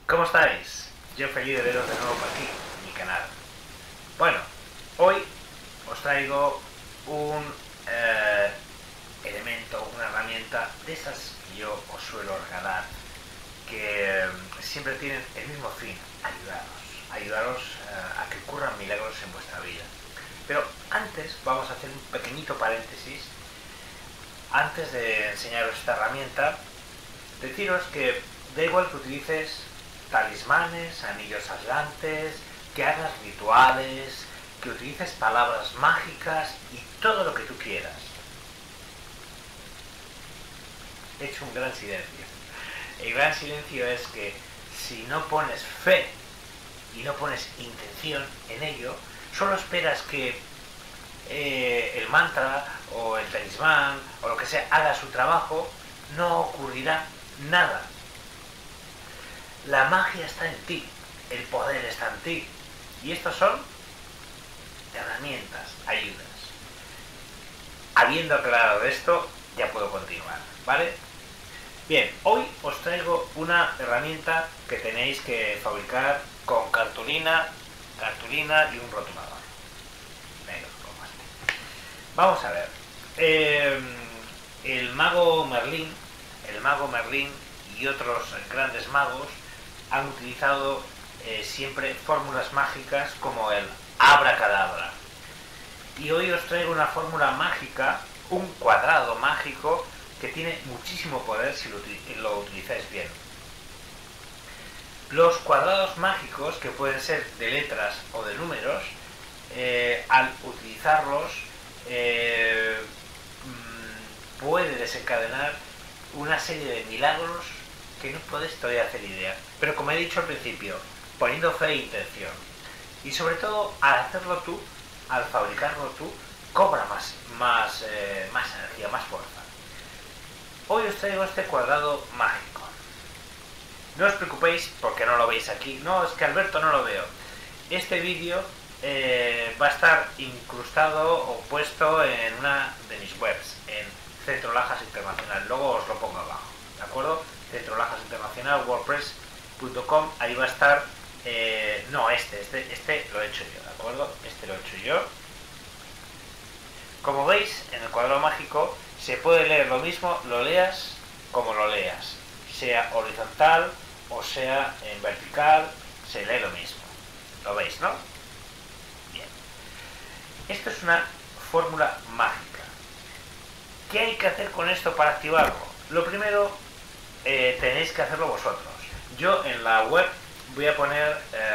¿Cómo estáis? Yo feliz de veros de nuevo por aquí, en mi canal. Bueno, hoy os traigo un elemento, una herramienta de esas que yo os suelo regalar, que siempre tienen el mismo fin: ayudaros a que ocurran milagros en vuestra vida. Pero antes vamos a hacer un pequeñito paréntesis. Antes de enseñaros esta herramienta, deciros que da igual que utilices talismanes, anillos aislantes, que hagas rituales, que utilices palabras mágicas y todo lo que tú quieras. He hecho un gran silencio. El gran silencio es que si no pones fe y no pones intención en ello, solo esperas que el mantra o el talismán o lo que sea haga su trabajo, no ocurrirá nada. La magia está en ti, el poder está en ti, y estos son herramientas, ayudas. Habiendo aclarado esto, ya puedo continuar, ¿vale? Bien, hoy os traigo una herramienta que tenéis que fabricar con cartulina y un rotulador negro como este. Vamos a ver. El mago Merlín y otros grandes magos han utilizado siempre fórmulas mágicas como el abracadabra. Y hoy os traigo una fórmula mágica, un cuadrado mágico que tiene muchísimo poder si lo utilizáis bien. Los cuadrados mágicos, que pueden ser de letras o de números, al utilizarlos puede desencadenar una serie de milagros que no podéis todavía hacer idea. Pero como he dicho al principio, poniendo fe e intención. Y sobre todo, al hacerlo tú, al fabricarlo tú, cobra más energía, más fuerza. Hoy os traigo este cuadrado mágico. No os preocupéis porque no lo veis aquí. No, es que Alberto no lo veo. Este vídeo va a estar incrustado o puesto en una de mis webs, en Centro Lajas Internacional. Luego os lo pongo abajo, ¿de acuerdo? Centro Lajas Internacional, wordpress.com. Ahí va a estar. No, este lo he hecho yo, ¿de acuerdo? Este lo he hecho yo. Como veis, en el cuadrado mágico se puede leer lo mismo, lo leas como lo leas, sea horizontal o sea en vertical, se lee lo mismo. ¿Lo veis, no? Bien. Esto es una fórmula mágica. ¿Qué hay que hacer con esto para activarlo? Lo primero, tenéis que hacerlo vosotros. Yo en la web voy a poner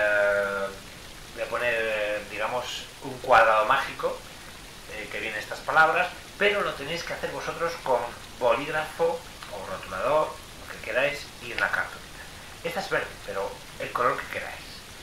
digamos, un cuadrado mágico que viene estas palabras, pero lo tenéis que hacer vosotros con bolígrafo o rotulador, lo que queráis, y una cartulina. Esta es verde, pero el color que queráis.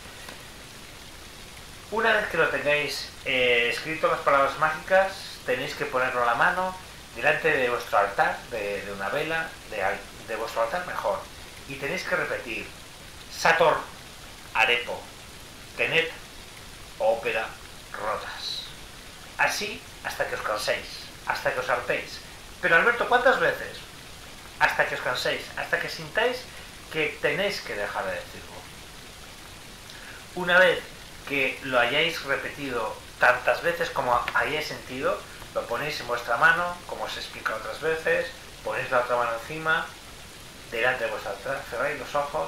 Una vez que lo tengáis escrito las palabras mágicas, tenéis que ponerlo a la mano delante de vuestro altar, de una vela, de vuestro altar mejor, y tenéis que repetir: Sator, Arepo, Tenet, Ópera, Rotas. Así hasta que os canséis, hasta que os hartéis. Pero Alberto, ¿cuántas veces? Hasta que os canséis, hasta que sintáis que tenéis que dejar de decirlo. Una vez que lo hayáis repetido tantas veces como hayáis sentido, lo ponéis en vuestra mano, como os he explicado otras veces, ponéis la otra mano encima, delante de vuestra altar, cerráis los ojos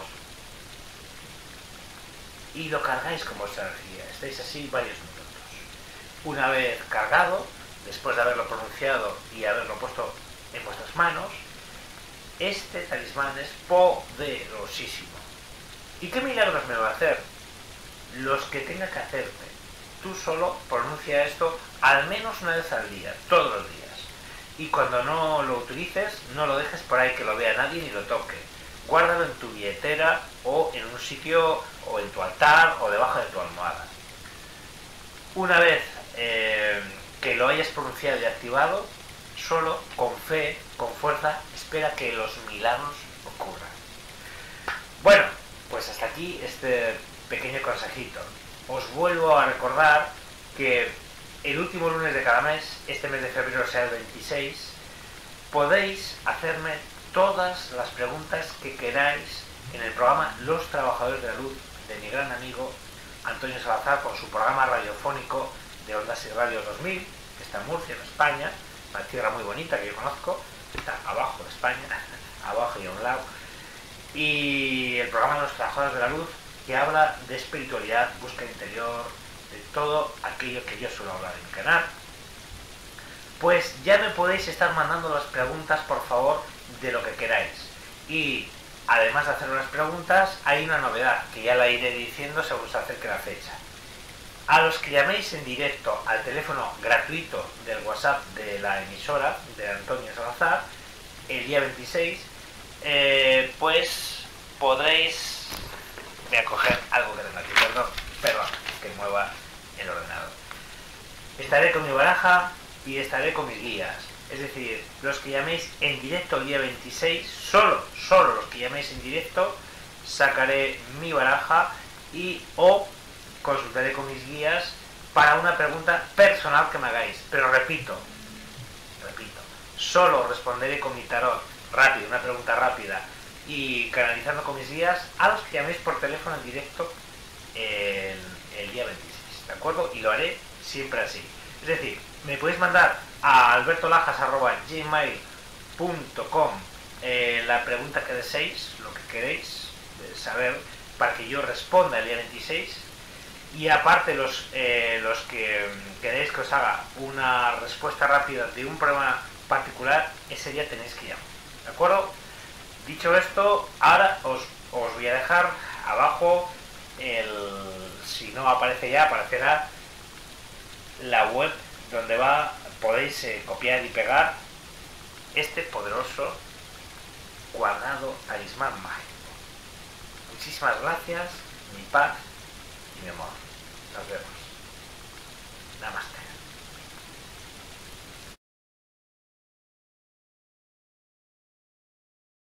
y lo cargáis con vuestra energía. Estáis así varios minutos. Una vez cargado, después de haberlo pronunciado y haberlo puesto en vuestras manos, este talismán es poderosísimo. ¿Y qué milagros me va a hacer? Los que tenga que hacerte. Tú solo pronuncia esto al menos una vez al día, todos los días. Y cuando no lo utilices, no lo dejes por ahí que lo vea nadie ni lo toque. Guárdalo en tu billetera o en un sitio, o en tu altar, o debajo de tu almohada. Una vez que lo hayas pronunciado y activado, solo con fe, con fuerza, espera que los milagros ocurran. Bueno, pues hasta aquí este pequeño consejito. Os vuelvo a recordar que el último lunes de cada mes, este mes de febrero sea el 26, podéis hacerme todas las preguntas que queráis en el programa Los Trabajadores de la Luz de mi gran amigo Antonio Salazar, con su programa radiofónico de Ondas y Radio 2000, que está en Murcia, en España, una tierra muy bonita que yo conozco, está abajo de España, abajo y a un lado, y el programa Los Trabajadores de la Luz, que habla de espiritualidad, búsqueda interior, de todo aquello que yo suelo hablar en mi canal. Pues ya me podéis estar mandando las preguntas, por favor, de lo que queráis. Y además de hacer unas preguntas, hay una novedad que ya la iré diciendo según se acerque la fecha. A los que llaméis en directo al teléfono gratuito del WhatsApp de la emisora de Antonio Salazar el día 26, pues podréis... Voy a coger algo que tengo aquí, perdón, que mueva el ordenador. Estaré con mi baraja y estaré con mis guías. Es decir, los que llaméis en directo el día 26, solo los que llaméis en directo, sacaré mi baraja y o consultaré con mis guías para una pregunta personal que me hagáis. Pero repito, solo responderé con mi tarot rápido, una pregunta rápida, y canalizando con mis guías a los que llaméis por teléfono en directo el día 26, ¿de acuerdo? Y lo haré siempre así. Es decir, me podéis mandar a albertolajas@gmail.com la pregunta que deseéis, lo que queréis saber, para que yo responda el día 26. Y aparte los que queréis que os haga una respuesta rápida de un problema particular, ese día tenéis que llamar, ¿de acuerdo? Dicho esto, ahora os voy a dejar abajo si no aparece ya, aparecerá la web donde podéis copiar y pegar este poderoso cuadrado talismán mágico. Muchísimas gracias, mi paz y mi amor. Nos vemos.